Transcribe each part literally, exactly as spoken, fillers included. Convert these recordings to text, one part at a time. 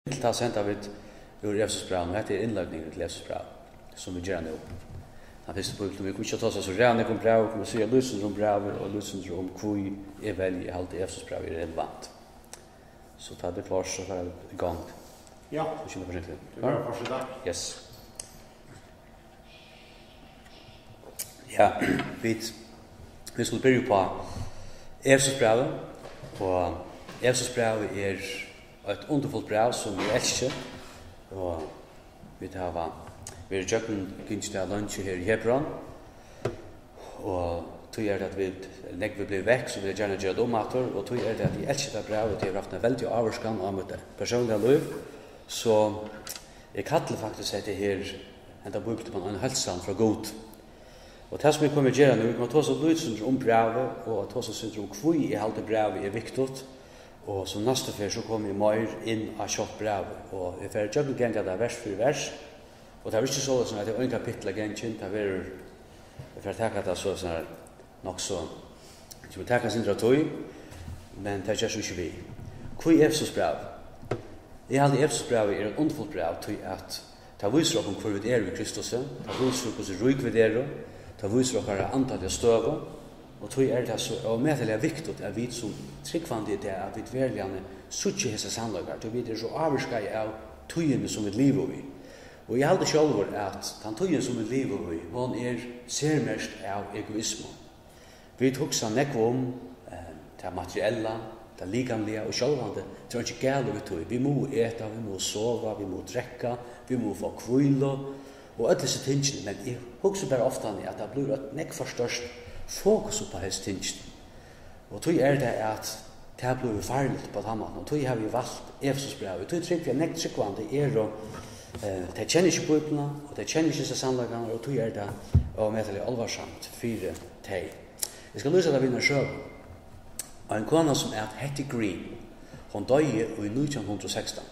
Ta senta vid ur Efesbrevet, og dette er innlagningen til Efesbrevet, som vi gjør nå. Han første punkt, vi kunne ikke ta oss så rene om brev, vi kunne si løsninger om brev, og løsninger om hvor er vel i alt Efesbrevet er relevant. Så ta det klart, så er det i gang. Ja, så kjenner jeg det var første dag. Yes. Ja, vi, vi skulle begynne på Efesbrevet, og Efesbrevet er et underfullt brev som vi elsker, og vi har vi er jøkken gynnst av lunsje her i Hebron, og tog er det at vi legger vi blir vekk, så vil jeg gjerne gjøre det om atter, og tog er det at jeg elsker det brev, og det har haft en veldig avvarskan om det personlige liv, så jeg kaller faktisk dette her, enda brukte man en helsan fra god. Og det som vi kommer gjøre nå, vi kommer ta oss løsninger om brevet, og ta oss om hvor i halte brevet er viktig, og som neste fyr så kommer vi mer inn av kjøpt brevet, og vi får gjøre gent det vers for vers, og det er ikke så sånn at det er en kapittel av gentjen, det er vi får takke det så sånn nok så, så vi takker sin tog, men det er ikke så vi. Hvor er Efesos brev? Jeg hadde Efesos brev er et underfullt brev, til at det viser oss om hvor vi er i Kristus, det viser oss hvordan ryk vi er, det viser oss hva antallet støve, og tog er det så, og med det er viktig at vi som tryggvandig det er at vi verligane suttje hese sannlagar, til vi er så avvarskai av tøyene som vi lever i. Og jeg halde sjálfur at den tøyene som vi lever i, hon er sermest av egoisme. Vi tuksa nekva om eh, det materiella, det ligamlige, og sjálfande, det er ikke gale vi tøy. Vi må eta, vi må sova, vi må drekka, vi må få kvila, og alle disse tingene, men jeg hugsa bare ofta at det blir et nekva størst fokus på hans tingene. Og tog er det at det blir farligt på tamman, og tog har vi valgt Efesos brev. Og tog trykker vi nekt trykkvande er og eh, de kjenner ikke Bibelen, og de kjenner ikke seg sannlagene, og tog er det og med til alvarsamt fire teg. Jeg skal lyse det vi når sjøv. Og en kona som er Hetty Green, hun døye i nitton sekstan.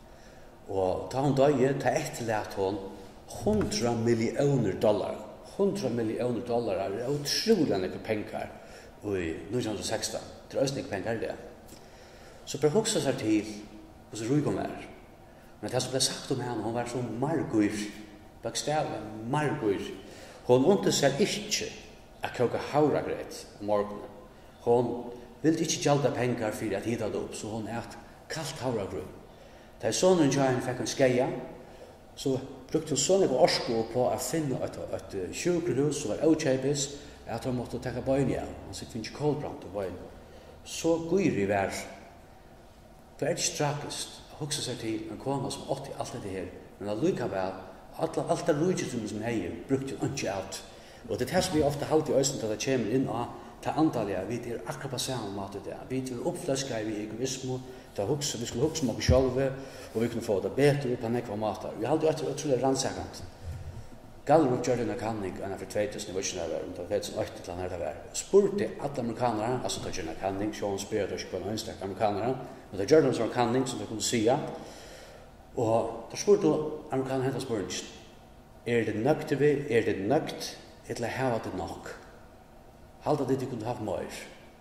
Og da hun døye, ta etterlært hun hundra millioner dollar. hundra millioner dollar er utrolig enn penger i nitton sekstan. Det er også ikke penger det. Så bare hoksa seg til hos Rygom er. Men det som ble sagt om henne, hun var så margur, bakstavlig margur. Hun undte seg ikke å koka hauragreit om morgenen. Hun ville ikke gjalda penger for at hita det opp, så hun et kaldt hauragreit. Da sonen Jain fikk en skeia, så brukte hun sånne orsko på å finne et, et, et sjukhus som var avkjøpes, at hun måtte takke bøyne igjen. Han sitter ikke kålbrant og bøyne. Så gyr i vær. Det er ikke strakest å hukse seg til en kona som åtti alt dette her, men allikevel, alt, alt det rujtene som heier, brukte hun ikke alt. Og det er det som vi ofte halte i øyne til at det kommer inn av til antallet, vi er akkurat på samme måte det. Vi er oppflaska i egoisme, hukse, vi skulle hukse om oss sjálve, og vi kunne få det bedre på nekva måter. Vi hadde jo et utrolig rannsakant. Gallup gjør denne kanning enn for två tusen, jeg vet ikke når det var, om det var två tusen og åtta til han her det var. Spurte alle amerikanere, altså det gjør denne kanning, så han spør det ikke på en ønstak amerikanere, men det gjør denne sånn kanning som vi kunne sia. Og da spurte amerikanere hentas spørsmål, er det nøgt vi, er det nøgt, eller hava det nok? Halda det de kunne haft mer.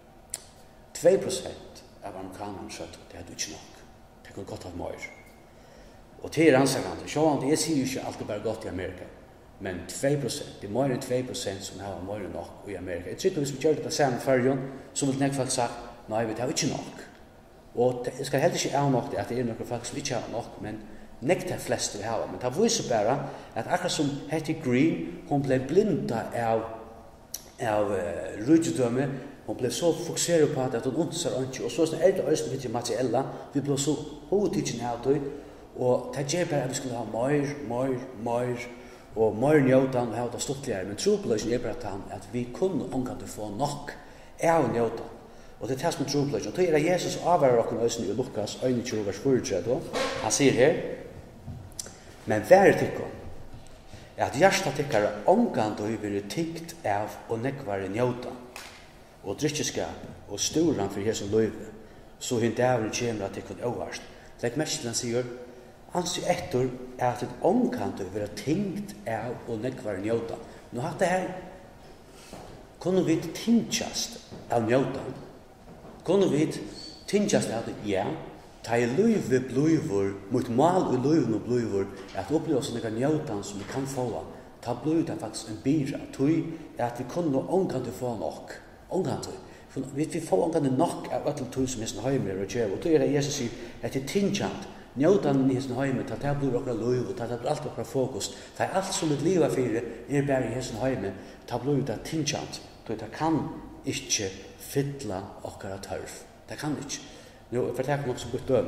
två prosent av amerikanerne skjøtt, det hadde ikke nok. Det kunne godt ha mer. Og til ansakante, sjåan, jeg sier jo ikke alt er bare godt i Amerika, men två prosent, det er mer enn två prosent som har mer enn nok i Amerika. Jeg tror hvis vi gjør det samme fyrjon, så vil nekk folk sagt, nei, vi har ikke nok. Og det skal heller ikke av nok det, at det er noen folk som ikke har nok, men nekk det fleste vi har. Men det viser bare at akkurat som Hetty Green, hun ble blinda av, av uh, rydgjødømme. Hon blev så fokuserad på att hon inte ser inte, och så är det östen lite materiella. Vi blev så hovedtidsen av det, och det ger bara att vi skulle ha mer, mer, mer, och mer njötan och ha det stortligare. Men trobladsen är bara att vi kunde omgående få nok av njötan. Och det är det som är trobladsen. Och det är Jesus avvarar och östen i Lukas tjugo, vers fyrtio. Han säger här, men värre tycker att hjärsta tycker omgående har blivit tyckt av och nekvare njötan. Og drikkeskap, og storan for hesson løyve, så hinn dævren kjemur at det kunne overst. Legg mest til han sier, ansi etter er at et omkant å være tingt av og nekvar njóta. Nå hatt det her, kunne vi tingtjast av njóta? Kunne vi tingtjast av det? Ja. ta i løyve bløyvor, mot mal i løyven og bløyvor, at oppleva sånne njautan som vi kan få, ta bløy det faktisk en bira, tui at vi kunne omgant til få nok, omgant til. Vi, vi får omgant nok av öll tui som hesten heimer og djev, og tui er det Jesus sier, at det er tingjant, njautan i hesten heimer, ta det blir okra løyv, og ta det blir alt okra fokus, ta alt som et liva fyrir, er bare i hesten heimer, ta blir det tingjant, tui det kan ikke fylla okra tørf, det kan ikke. Nu fortæller nok så godt døm.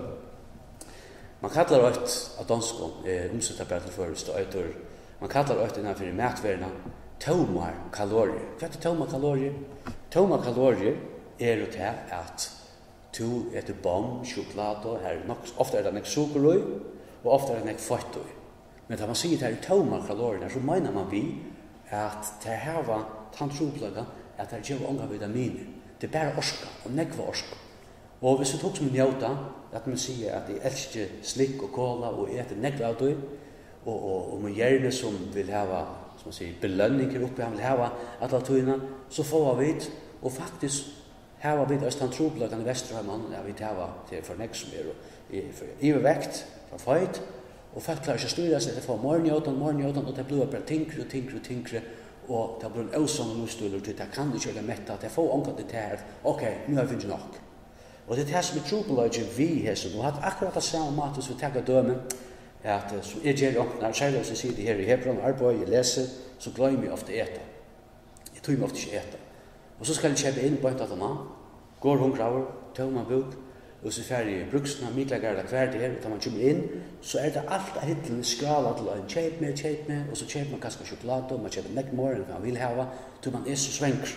Man kallar det av danskon, eh, omsetta bare til først, og etter, man kallar det innanfor matverna tomar kalorier. Hva er tomar kalorier? Tomar kalorier er jo til at to etter bom, sjokolade, her nok, ofte er det nek sukerøy, og ofte er det nek føttøy. Men da man sier det er tomar kalorier, så mener man vi at det her var tantropplaga, at det er ikke unga vitaminer. Det er bare orska, og nekva orska. Og hvis vi tok som en njauta, at man sier at jeg elsker slikk og kola og etter nekva av det, og, og, og man gjerne som vil hava, som man sier, belønninger oppi, han vil hava alle tøyene, så får vi vidt, og faktisk hava vidt østan trobløkene i Vesterheimen, ja, vi hava til for nek som er, for ivevekt, for feit, og folk klarer ikke å styre seg, det får morgenjautan, morgenjautan, og det blir bare tinkre og tinkre og tinkre, og det blir en øvsam og motstøyler, det kan ikke gjøre metta, det får omgått det her, ok, nu har vi finnet nok. Og det er det som er trobeløyge vi hesson, og hatt akkurat det samme mat hvis vi tenker dømen, at som jeg gjør omkring, når jeg sier sier det her i Hebron, arbeid, jeg leser, så glemmer jeg ofte eta. Jeg tror meg ofte ikke eta. Og så skal jeg kjøpe inn på et eller annet, går hungraver, tøv man buk, og så fer i bruksene, miklegar eller hver det her, og da man kommer inn, så er det alt av hittelen skala til en kjøp med, kjøp med, og så kjøper man ganske sjokolade, man kjøper nekk more enn man vil hava, til man er så svenker.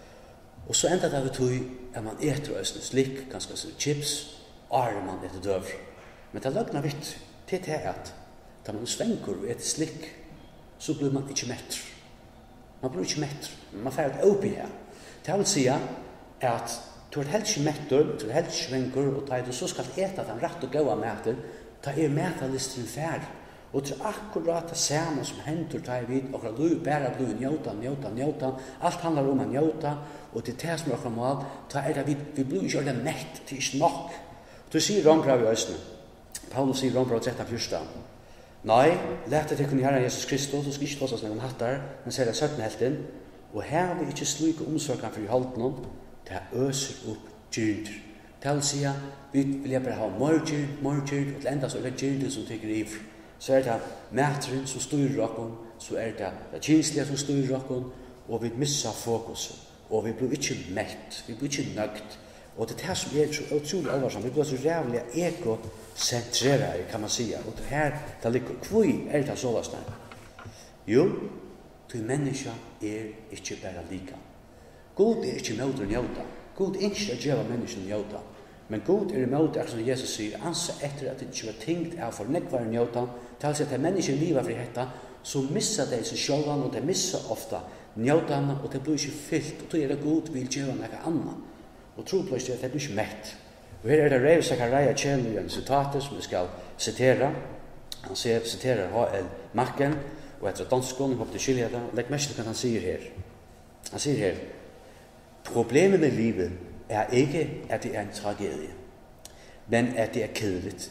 Og så enda det vi tog at man eter og slik, ganske så chips, er man etter døver. Men det løgna vitt til det at da man svenker og eter slik, så blir man ikke metter. Man blir ikke metter. Man får et oppi her. Det vil si at du er helt ikke metter, du er helt ikke svenker, og da du så skal eta den rett og gåa meter, da er metalisteren færd. Og det er akkurat det samme som hender da jeg vet, og du bare blir njauta, njauta, njauta, alt handler om å njauta, og det er det som er akkurat mål, da er det vi, vi blir ikke ordentlig mett, det er ikke nok. Du sier Rombrav i Østene, Paulus sier Rombrav tretton fjorton. Nei, lete til kunne Herren Jesus Kristus, og skal ikke tås oss noen hattar, men ser det sytten helten, og her har vi ikke slike omsorgan for i halten, det er øser opp gyrder. Det vil si at vi vil bare ha morgyrd, morgyrd, og til enda så er det gyrder som tykker ivr. Så er det matren som styrer okken, så er det det kinslige som styrer okken, og vi misser fokuset, og vi blir ikke mett, vi blir ikke nøgt. Og det er det som er så utrolig alvarsamt, vi blir så rævlig egocentrerere, kan man si. Og det her, det ligger, hvor er det så last her? Jo, til menneska er ikke bare lika. God er ikke med å njauta. God er ikke å gjøre menneskene njauta. Men God er imot, som Jesus sier, anse etter at det ikke var tingt av for nekvar njauta, til at det mennesker livet for dette, så misser de seg sjølvan, og de misser ofta njautana, og det blir ikke fyllt, og då er det God vil gjøre noe annet. Og tro på det, det blir ikke mett. Og her er det Reiv Zachariah kjenner en sitatet som vi skal sitere. Han sier, siterer H L Macken, og etter danskån, jeg håper det skiljer det, legg mest til hva han sier her. Han sier her, problemet med livet er ikke at det er en tragedie, men at det er kedeligt.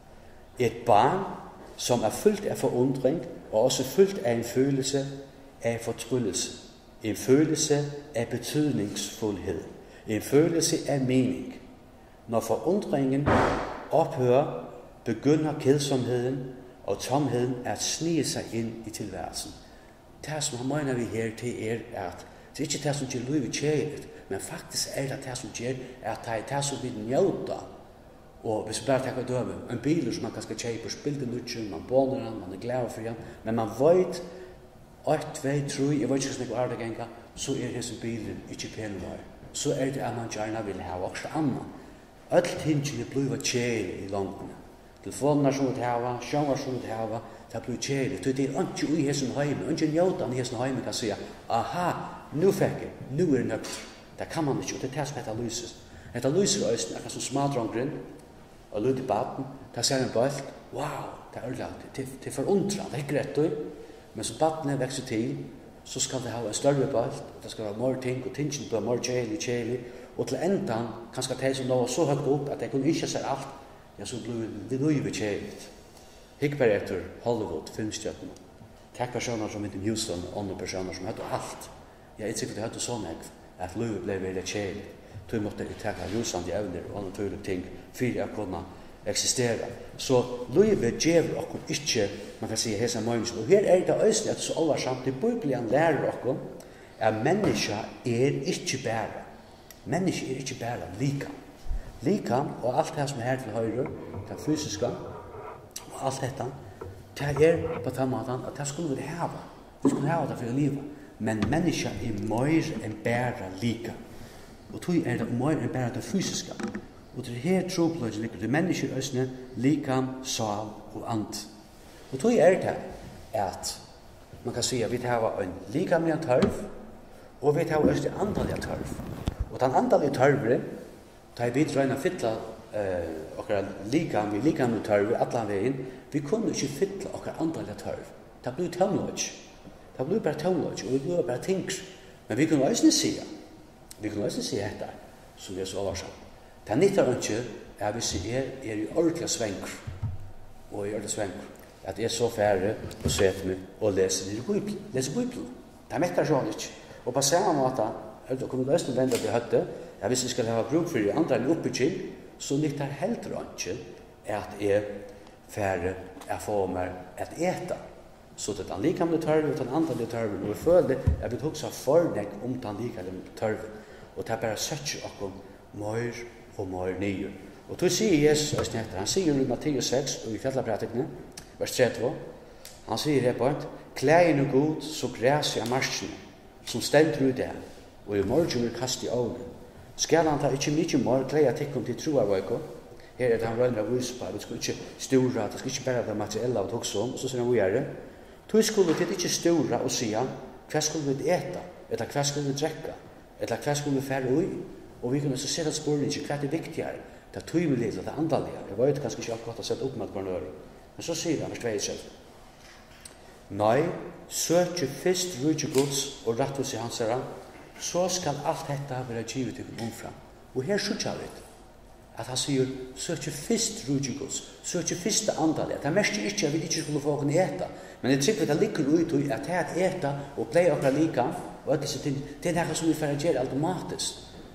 Et barn, som er fyldt af forundring, og også fyldt af en følelse af fortryllelse, en følelse af betydningsfuldhed, en følelse af mening. Når forundringen ophører, begynder kedsomheden og tomheden at snige sig ind i tilværelsen. Det som han mener vi her til er, at det er ikke det som gør livet kjærligt, men faktisk er det det som gør, at det er det som vi njøter. Og hvis vi bare tenker døve, en bil som man kan kjøpe, spille nødgjøn, man båner den, man er glad for den, men man vet, ett, två, tre, jeg vet ikke hvordan det er det så er disse bilen ikke penvei. Så er det at man gjerne vil ha også annet. Alle tingene blir kjæle i langene. Telefoner som vi har, sjønger som vi har, det blir kjæle. Det er ikke i hessen heime, ikke njøtene i hessen heime kan si, aha, nu fikk jeg, nu er det nøkt. Det kan man ikke, og det er det som heter lyses. Heter lyser i østen, akkurat som smadrongren, og lyd i baden, der ser en bølt, wow, det er ødelagt, det, det er forundret, det er ikke rett, men som baden vekser til, så skal det ha en større bølt, det skal være mer ting, og tingene blir mer kjælig, kjælig, og til endan, kanskje det som nå var så høyt opp, at jeg kunne ikke se alt, ja, så blir det løyve kjeiligt. Hikk bare etter Hollywood, filmstjøttene. Takk personer som Whitney Houston, og andre personer som hadde alt. Jeg er ikke sikkert at det hadde sånn at løyve ble veldig kjeiligt. Tog måtte jeg takke rusande evner og andre tøylige ting for jeg kunne eksistere. Så løyve djever okkur ikke, man kan si, hesa møynes. Og her er det øyne at det er så alvarsamt, det Bibelen lærer okkur at menneska er ikke bæra. Menneska er ikke bæra lika. Lika, og alt det som er her til høyre, det fysiska, og alt dette, det er på den måten at det skulle vi hava. Vi skulle hava det for å liva. Men menneska er mer enn bæra lika. Og tog er det mer enn bæra det fysiska. Og det her tropløys ligger det mennesker øsne, likam, sal og and. Og tog er det at man kan si at vi har en likamlig tørv, og vi har øsne andalig tørv. Og den andalige tørvre, da vi drøyna fytla uh, okkar likam, vi likamlig tørv, atlan veien, vi kunne ikke fytla okkar andalig tørv. Det blir tøvnløys. Det blir bare tøvnløys, og vi blir bare tings. Men vi kunne øsne sia, vi kunne øsne sia dette, som vi er så oversatt. Det nyttar ikke at hvis jeg er, er i ordentlig svenker, og i ordentlig svenker, at jeg er så færre og sveter meg og leser i Bibelen. Leser Bibelen. Det mettar sånn ikke. Og på samme måte, er det kommet løsning vende til høtte, at hvis jeg skal ha bruk for i andre oppbygging, så nyttar heller ikke at jeg færre er få meg at eta. Så det er den likamlige tørven og den andre tørven, og jeg føler at vi tok seg fornek om den likamlige tørven. Og det er bare søtter okkom mer og mer nye. Og så sier Jesus og snetter, han sier i Matteus seks, og i fjallapratikene, vers trettio, han sier det på et, klægen og god, så græser av marskene, som stender ut det, og i morgen vil kaste i ovnen. Skal han ta ikke mye mer klæga tikkum til troarvøyko, her er det han røyner av vise på, vi skal ikke stura, det skal ikke bare være materiella og tokse om, og så sier han, hvor er det? Tog skulle vi ikke stura og sier, hva skulle vi eta, eller hva skulle vi drekka, eller hva skulle vi fære ui? Og vi kunne så sette spørningen, hva er det viktigere? Det er tøymelige eller det andalige. Jeg vet kanskje ikke akkurat å sette opp med hverandre. Men så sier han, vers tjueseks. Nei, søk først rydde Guds og rettelse hans herre, så skal alt dette være givet til omfram. Og her sørger vi at han sier, søk først rydde Guds, søk først det andalige. Det er mest ikke at vi ikke skulle få åkne ete, men jeg tror at det ligger ut i at det er at ete og pleie åkne like, og at det er noe som vi får gjøre automatisk.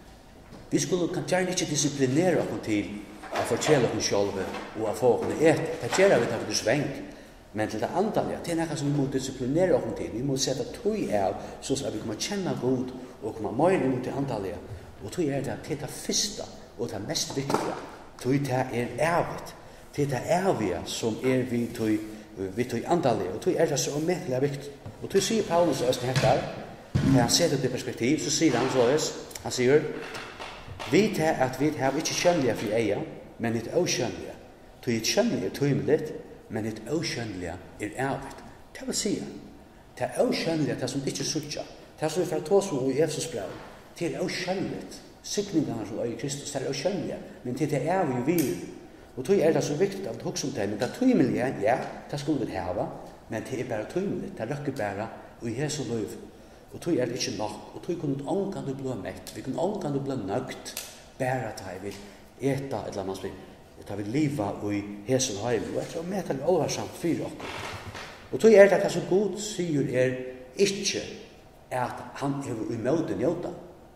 Vi skulle gjerne ikke disiplinere oss til å fortelle oss selv og å få oss et. Det gjør vi til å sveng. Men til det andalige, det er noe som vi må disiplinere oss til. Vi må sette tog av, så at vi kommer kjenne god og kommer mer imot det andalige. Og tog er det til det første og det mest viktige. Tog det er ævet. Til det ævige som er vi tog, vi tog andalige. Og tog er det så omøtelig viktig. Og tog sier Paulus og Østen her, når han ser det til perspektiv, så sier han så, han sier, vi tar at vi har ikke kjønnelige for eia, men et åkjønnelige. Så et kjønnelige er tøymelig, men et åkjønnelige er ævet. Det vil si, det er åkjønnelige, det som ikke suttja. Det som vi får ta som i Efesus brev, det er åkjønnelige. Sikningene som er i Kristus, det er åkjønnelige, men det er ævet jo vi. Og tøy er det så viktig at hukse om det, men det er tøymelige, ja, det skulle vi hava, men det er bare tøymelige, det er røkker bare, og i Jesu liv. Og tog er det ikke nok, og tog kunne ångan du bli mett, vi kunne ångan du bli nøgt, bare at jeg vil eta, eller man spiller, at jeg vil liva i hesen heim, og jeg tror med til alvarsamt for dere. Og tog er det hva som god sier er ikke at han er i møte njóta.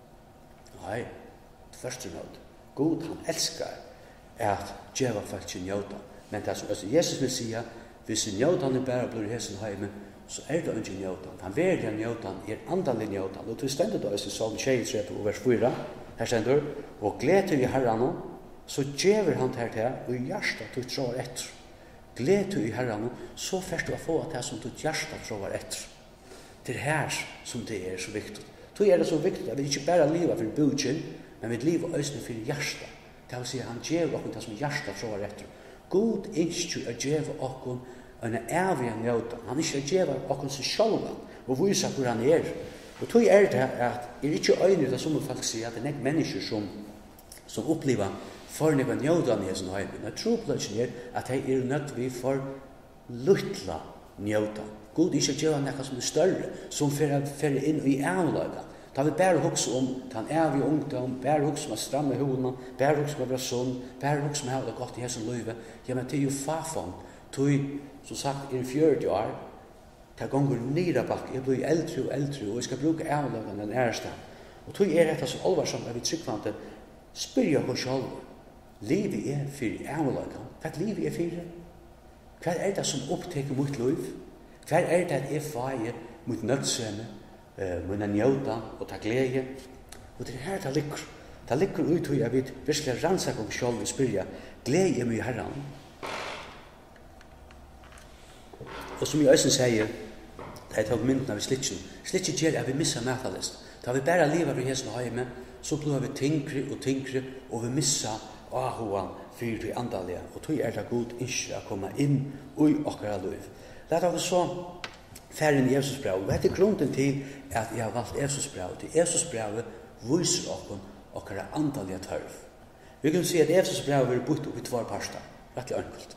Nei, det første møte. God, han elskar at djeva folk ikke njóta. Men det som Jesus vil sige, hvis njótan er bare blir i hesen heim, så er det ikke njótan. Han verdige njótan er andalig njótan. Og til stendet da i Salm tjuetre og vers fire, her stendur, og gleder i herrene, så djever han her til, og i hjertet du tror etter. Gleder i herrene, så først du å få at det som du hjertet tror etter. Det er her som det er så viktig. Så er det så viktig at vi ikke bare lever for budgen, men vi lever også for hjertet. Det vil si at han djever oss det som hjertet tror etter. God ønsker å djeve oss en evig njóta. Han ikke djeva okkur seg sjálva og vise hvor han er. Og tog er det at er ikke øyne det som folk sier at det er nek mennesker som, som opplever for nek njóta i sin heim. Men tropløsjen er at de er nødt vi for luttla njóta. God ikke djeva nek som er større, som fer inn i avlaga. Ta vi bare hugsa om den evige ungdom, bare hugsa om at stramme hodene, bare hugsa om at være sunn, bare hugsa om at ha det godt i hessen løyve. Ja, men det er jo fafon. Tui, som sagt, er fjørti år, ta gonger nira bak, jeg blir eldre og eldre, og jeg skal bruke avløgene den æreste. Og tui er dette så alvarsamt at vi tryggvante, spyrja hos sjálv, livet er fyrir avløgene. Hva er livet er fyrir? Hva er det som oppteker mot liv? Hva er det at jeg feier mot nødsømme, uh, mot njóta og ta glede? Og det er her det ligger. Det ligger ut til at vi virkelig rannsaka om sjálv og spyrja, glede er mye herran. Og som jeg også sier, da jeg tar myndene av slitsen, slitsen gjør at vi misser metalist. Da vi bare lever i hesten heime, så blir vi tyngre og tyngre, og vi misser ahoan fyrir til andalige, og tog er det god ikke å komme inn i okkara liv. Lad oss så ferdig i Efesosbrevet, og dette er grunnen til at jeg har valgt Efesosbrevet. Til Efesosbrevet viser okken okkara andalige tørv. Vi kan si at Efesosbrevet vil bytte opp i tvær parster, rettelig enkelt.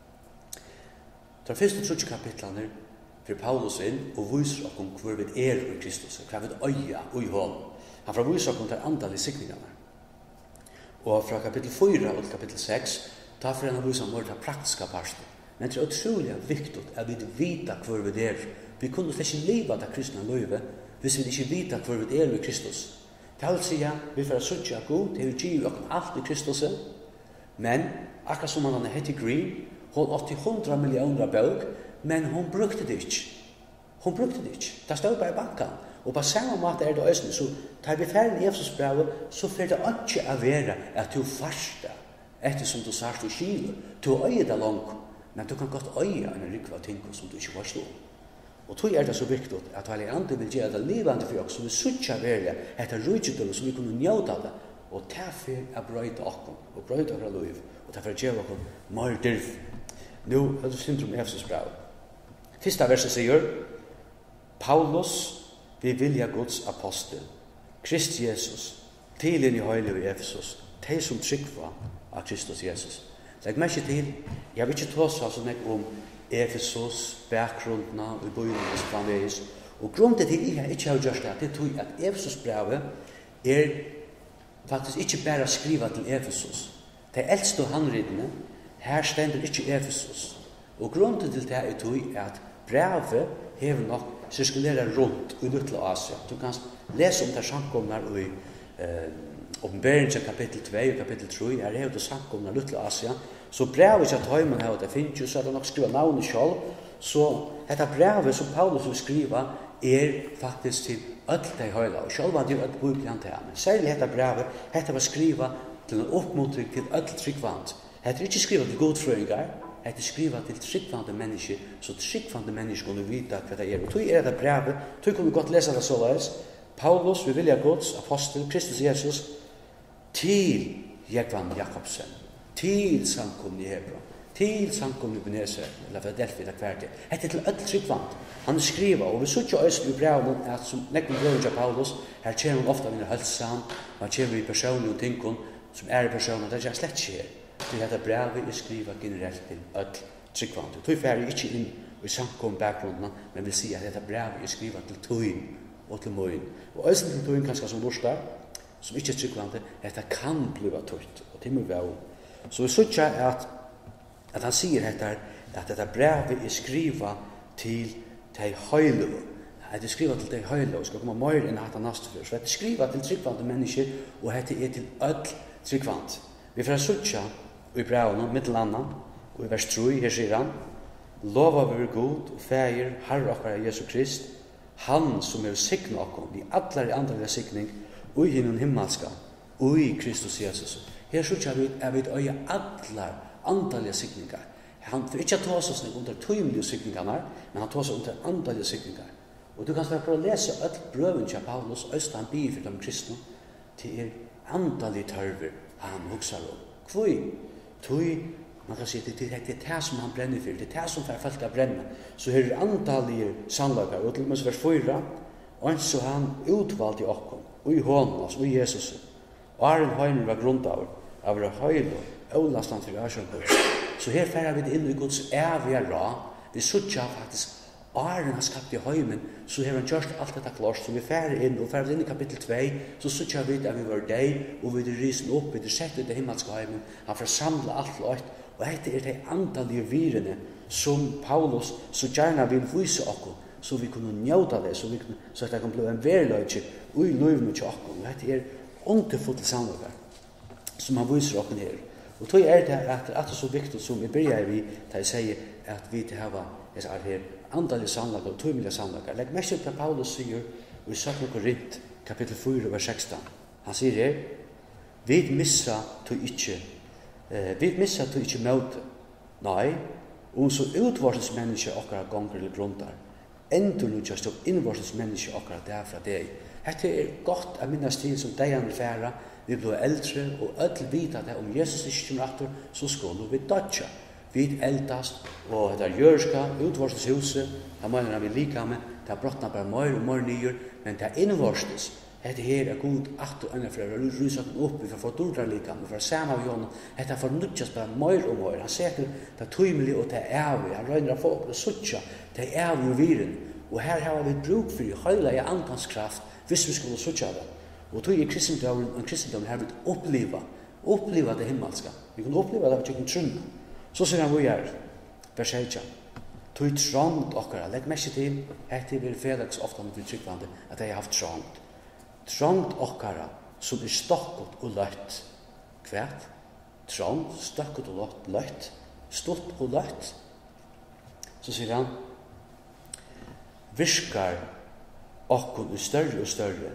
De første trutje kapitlene for Paulus inn og viser okken hvor vi er i Kristus, hva vi øya og i hånd. Han får viser okken til andalige sikningene. Og fra kapittel fyra og til kapittel seks, da får han vise om det praktiske parten. Men det er utrolig viktig at vi vet hvor vi er. Vi kunne ikke leve av kristne løyve hvis vi ikke vet hvor vi er i Kristus. Det vil si at vi får søtje av god, det vil gi oss alt i Kristus. Men, akkurat som han er Hetty Green, hun åtti hundra millioner bøk, men hun brukte det ikke. Hun brukte det ikke. Det stod bare i banken. Og på samme måte er det også, så tar vi ferdig i Efesosbrevet, så får det ikke å være at du farster, ettersom du sarst og skiler. Du øyer det langt, men du kan godt øye en rikva ting som du ikke forstår. Og tog er det så viktig at Heilig Ande vil gjøre det livende for oss, så vi suttje være etter rydgjødel, så vi kunne njøte det, og derfor er brøyde okken, og brøyde okker liv, og derfor gjør vi okken mer dyrf. Nå er det syndrom i Efesosbrevet. Første verset sier, Paulus, vi vilja Guds apostel, Krist Jesus, til inn i høylig i Efesos, de som tryggva av Kristus Jesus. Legg meg ikke til, jeg vil ikke ta seg sånn om Efesos, bakgrunnene og bøyene som framveis. Og grunnen til jeg ikke har gjort det, det tror at Efesos-brevet er faktisk ikke bare skriva til Efesos. De eldste handridene, her stender ikke Efesos. Og grunnen til det er tror at brevet hever nok sirkulerer rundt i Luttle Asia. Du kan lese om det samkomnar i eh, Åpenberingen kapittel to og kapittel tre, her er det samkomnar i Luttle Asia. Så brevet ikke at høyman her, det finnes jo, så er det nok skriva navnet selv. Så dette brevet som Paulus vil skriva er faktisk til ødel de høyla, og selv var det jo ødel bøyblian til ham. Særlig dette brevet, dette var skriva til en oppmuntring til ødel tryggvand. Dette er ikke skriva til godfrøyngar, dette er skriva til tryggvande mennesker, så tryggvande mennesker kunne vite hva det er. Og tog er dette brevet, tog kunne vi godt lese det såleis. Paulus, vi vilja Guds apostel, Kristus Jesus, til Jekvann Jakobsen, til samkomne i Hebron, til samkomne i Beneser, eller Philadelphia, eller hver til. Dette er til ødel tryggvand. Han skriver, og vi så ikke øyne i brevet, at som nekken brevet av Paulus, her kommer han ofte med hølsan, og han kommer i personlige ting, som er i personer, det er slett ikke her. Det dette brevet er skriva generelt til ødel tryggvand. Tøy færre ikke inn i samkomne bakgrunnene, men vil si at dette brevet er skriva til tøyen og til møyen. Og øyne til tøyen kanskje som borsdag, som ikke er tryggvand, dette kan bli tøyt, og til møy av. Så vi så at at han sier dette, at dette brevet er skriva til de høylo. Det er skriva til de høylo, og skal komme mer enn at han næste før. Så det er skriva til tryggvande mennesker, og dette er til ødel tryggvand. Vi får suttja i brevene, middelandet, og i vers tre, her sier han, lova vi er god og feir, herre okkar Jesu Krist, han som er signa okkom, i allar i andre signing, og i hinnom himmelska, og i Kristus Jesus. Her suttja vi er vi øye allar andalige signingar. Han får ikke ta oss under tøymelige signingar, men han tar oss under andalige signingar. Og du kan prøve å lese alt brøven til Paulus, øst han bier for de kristne, til er andalige tørver han huksar om. Kvøy? Tøy, man kan si, det er det som han brenner for, det er det som får folk å brenne. Så her er andalige sannlager, og til og med vers fyra, og så han utvalgt i okkom, og i hånden, altså i Jesus. Og Arjen Høyner var grundaver, av å høylo, Ålasland til Ørsjønborg. Så her færer vi det inn i Guds evige rad. Vi suttja faktisk Åren han skapte i heimen, så har han gjort alt dette klart, så vi færre inn, og færre inn i kapittel to, så sutja vi at vi var deg, og vi er risen opp, vi er sett ut i himmelske heimen, han forsamler alt løyt, og dette er de andalige virene som Paulus så gjerne vil vise okkur, så vi kunne njøta det, så, vi kunne, så at det kan bli en verløytje ui løyvene til okkur. Og dette er underfullt samlinger som han viser okkur her. Og tog er det at det er så viktig som vi begynner vi, da jeg sier at vi til hava er her andalige samlinger og tøymelige samlinger. Legg mest til Paulus sier i Satt og Korint, kapittel fire, vers sexton. Han sier her, vi missa to ikkje, eh, vi missa to ikkje møte. Nei, og så utvarsens menneske okkara gonger eller gruntar. Endur nu just of invarsens menneske okkara der fra deg. Hette er godt å minnes til som deg vil færa, vi blir eldre, og ødel vita det om Jesus ikke kommer atter, så skulle vi dødja. Vi eldast, og det er jørska, utvarsens huset, det mener han vi lika med, det er brottna bare mer og mer nyer, men det er innvarsens. Hette her er god atter enn for å rysa den opp, vi får få dordra lika med, for å sama vi hånden, hette er fornudjas bare mer og mer. Han sier til det er tøymelig og det er evig, han røyner av folk, det er suttja, det er evig og viren. Og her har vi bruk for høyla i andans kraft, hvis vi skulle suttja det. Og tog i kristendom, en kristendom her vil oppleva, oppleva det himmelska. Vi kan oppleva det av trunna. Så sier han hvor er, vers elleve. Tog trångt okkara, legg mest til, hette vil felaks ofta med tryggvande, at jeg har haft trångt. Trångt okkara, som er stokkot og løtt. Kvært? Trångt, stokkot og løtt. Stort og løtt. Så sier han, virkar okkon er større og større,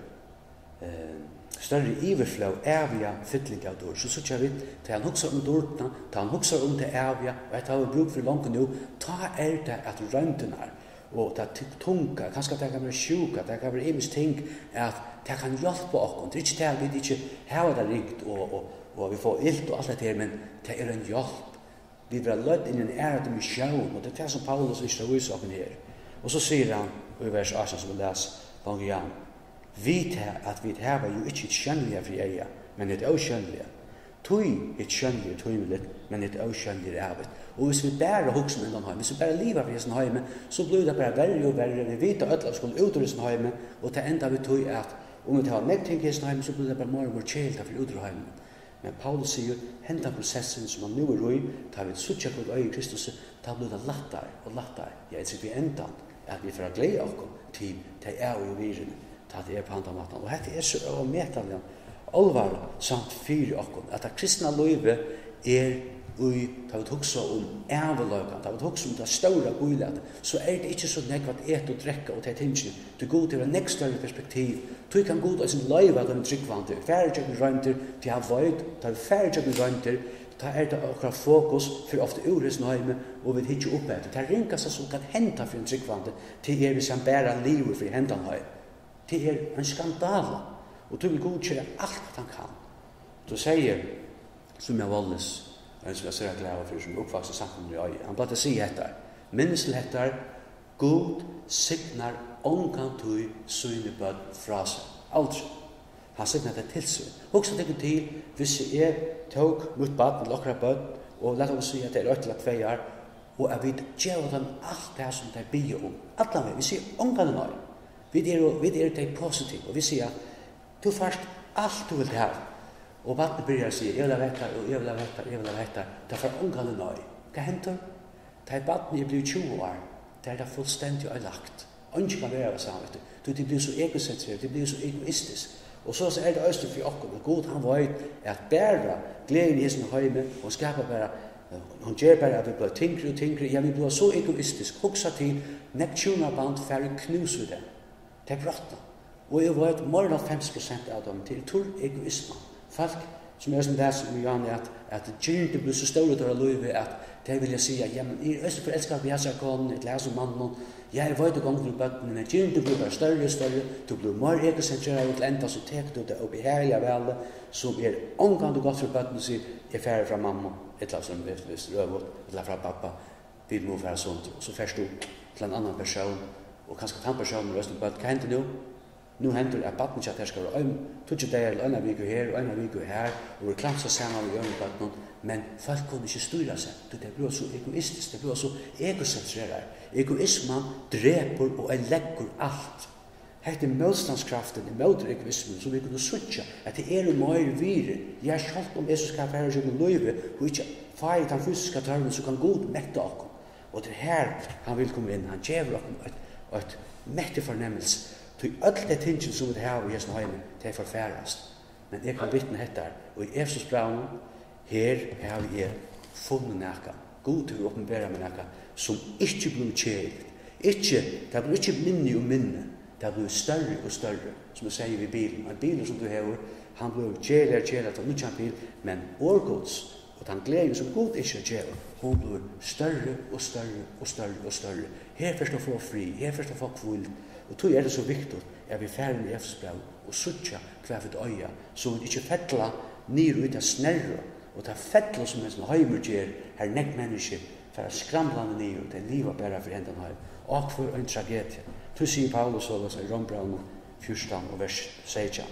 eh, større iverflå, evige fytling av dår. Så sier vi, til han hukser om dårtene, til han hukser om det evige, og etter har vi bruk for langt nå, ta er det at røntene er, og det er tunga, kanskje det kan være sjuka, det kan være imes ting, at det kan hjelpe okkon. Det er ikke det at vi ikke har det rikt, og, og, og vi får ilt og alt det her, men det er en hjelp. Vi blir lødd inn i en ære til misjon, og det er det som Paulus ikke har vist okken her. Og så sier han, i vers atten som vi leser, langt igjen, vit her at vi har jo ikke et kjønnelige fri eia, men et avkjønnelige. Tøy et kjønnelige tøymelig, men et avkjønnelige evet. Og hvis vi bare hukser med den heim, hvis vi bare liver for hessen heim, så blir det bare verre og verre. Vi vet at alle skulle ut av hessen heim, og til enda vi tøy at om vi tar nekt ting hessen heim, så blir det bare mer og mer kjelt for ut av heim. Men Paulus sier, henta prosessen som han nu er roi, tar vi et suttja kod øye i Kristus, da blir det lattere og lattere. Jeg tror vi enda at vi får glede okkom til det er jo virene, til det er på andre maten. Og dette er så overmetelig alvar samt fyre okkom, at det kristna løyve er ui, da vi hugsa om æveløygan, da vi hugsa om det større guilet, så er det ikke så nekvat et og drekka og det tingene. Du god til en nekst større perspektiv. Du kan god av sin løyve av dem tryggvante, færre tjøkken røynter, de har vøyd, da vi færre tjøkken røynter, da er det akkurat fokus for ofte uresen heime, og vi hittir opp etter. Det er ringa seg som kan henta for en tryggvante, til er hvis han bærer livet for hentan heim. Det er en skandala, og du vil godkjøre alt han kan. Du sier, som jeg valdes, en som jeg ser glede for, som oppvakser sammen i øye. Han bare sier etter, minnesel etter, God signar omkant tui syne bød fra seg. Aldri. Han signar det til seg. Hoksa tekken til, hvis jeg tog mot bad, eller okra bød, og lett oss si at det er øyla tveier, og jeg vil gjøre dem alt det som de bier om. Alla med, vi sier omkant nøy. Vi er, vi er det positivt, og vi sier at du først alt du vil ha. Og vattnet begynner å si, jeg vil ha vett her, og jeg vil ha vett her, jeg vil ha vett her. Det er for omgående nøy. Hva henter? Det er vattnet er blitt tjue år, det er det fullstendig øylagt. Ønsker kan være sammen, vet du. Du, det blir så egocentrert, det blir så egoistisk. Og så er det øyne for oss, og god han vet at bæra gleden i sin høyme, og skapa bare, han gjør bare at vi blir tyngre og tyngre, ja, vi blir så egoistisk, hoksa til, Neptunaband færre knus ved det. Det er brått. Og jeg vet, mer enn femti prosent av dem til tur egoisme. Folk som er som det som Jan er, at, at gyrende blir så større til å løyve, at det vil jeg si, ja, men jeg er for elskar vi har seg konen, et leser mannen, ja, jeg vet å gang til bøttene, men gyrende blir bare større og større, du blir mer egocentreret til enda, så tek du det opp i herlige velde, som er omgang du godt for bøttene, sier, jeg er ferdig fra mamma, et eller annet som hvis røvått, eller fra pappa, vi må være sånt, og så først du til en annan person, og kanskje ta en person med røsten bøtt, hva hender nå? Nu hender det at baden ikke at her skal være øym, tog ikke der, eller øyne viku her, og øyne viku her, og vi klamser sammen med øyne bøtten, men folk kunne ikke styre seg. Det blir så egoistisk, det blir så egocentreret. Egoismen dreper og legger alt. Hette motstandskraften i møter egoismen, som vi kunne suttje, at det er mer vire. Jeg er selv om Jesus skal være seg med løyve, og ikke feire den fysiske tørven, så kan Gud mette oss. Og det er her han vil komme inn. Han gjør oss et, et mette fornemmelse. Til alle de tingene som vi har i Jesu heime, det er forfærast. Men jeg kan vittne dette, og i Efesos braun, her har vi funnet noe. God til å åpenbære med noe som ikke blir kjeiligt. Ikke, det blir ikke minne og minne. Det blir større og større, som jeg sier i bilen. En bil som du har, han blir kjeiligere, kjeiligere til noen bil, men årgods, og den gleden som God ikke gjør, hun blir større og større og større og større. Her først å få fri, her først å få kvill. Og tog er det så viktig at vi ferdig i Efesos brev og suttja hver for et øye, så vi ikke fettla ned ut av snerre, og det fettla som en heimer gjør, her nekk mennesker, for å skramlande ned ut, det livet bare for enden heim, og for en tragedie. Tu sier Paulus og i Rombraun fjorten og vers seksten.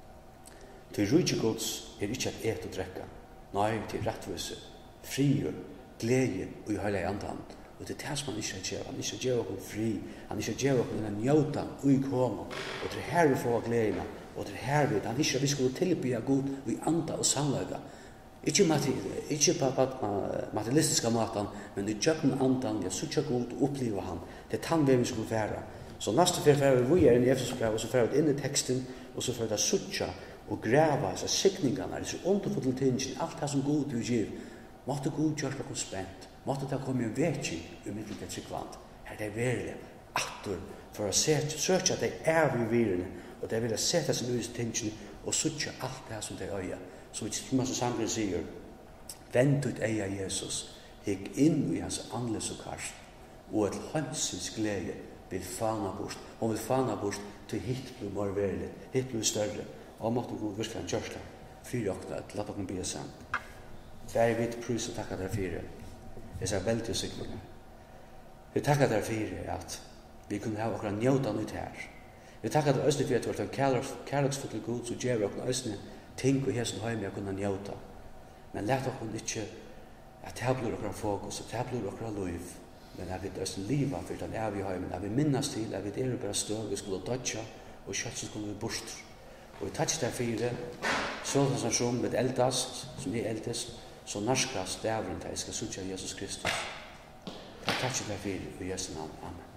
Til rujtje gods er ikke et et og drekka, nei til rettvise, frier, glede og i heilig andan. Og det er det som han ikke gjør. Han ikke gjør oss fri. Han ikke gjør oss en njøta ui koma. Og det er her vi får gleden. Og det er her vi, han ikke vi skulle tilby av Gud i anda og sannløyga. Ikke, mati, ikke på, på, på materialistiske måten, men i kjøkken andan, jeg suttja Gud og oppleva han. Det er han vi skulle være. Så neste fyr fyr vi er inn i Efesos brev, og så fyr vi inn i teksten, og så fyr vi suttja og grava disse sikningene, disse underfulle tingene, alt det som Gud vil give. Måtte Gud gjøre noe spent. Måtte det komme en vekking i middel til tryggvand. Her det er verilig aktor for å søke at det er vi virene, og det vil sette seg ut i tingene og søke alt det som det er øye. Så vi som sangren sier, vend ut eia Jesus, gikk inn i hans anles og karst, og et hansens glede vil fana bort. Og vil fana bort til hitt blir mer verilig, hitt blir større. Og måtte Gud virkelig en kjørsla, fyre åkne, la dere bli sammen. Fær vi til prøys og takka dere fire. Jeg sier veldig sikkert. Vi takkar dere for at vi kunne ha okra njøtan ut her. Vi takkar dere østene for at vi har vært en kærleksfull Gud, så gjør vi okra østene ting og hesten heim jeg kunne njøta. Men let okra ikke at det blir okra fokus, at det blir okra liv. Men at vi østene livet for den er vi heim, at vi minnes til at vi er bare støv, vi skulle dødja, og kjøtt så skulle vi bort. Og vi takkar dere for så det som med eldast, som er eldest, så narskast dævren til jeg skal suttja Jesus Kristus. Takk til deg for i Jesu navn. Amen.